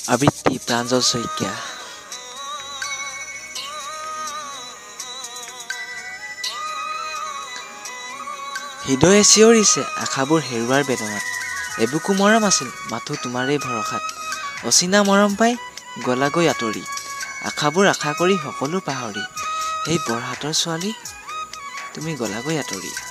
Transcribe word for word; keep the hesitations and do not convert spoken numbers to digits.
আবৃত্তি প্ৰাঞ্জল শইকীয়া। হৃদয়ে চিঞৰিছে আশাবোৰ হেৰুৱাৰ বেদনাত, এবুকু মৰম আছিল মাথো তোমাৰেই ভৰসাত, অচিনা মৰম পাই গলাগৈ আঁতৰি, আশাবোৰ আশা কৰি সকলো পাহৰি, সেই বৰহাটৰ ছোৱালী তুমি গলাগৈ আঁতৰি।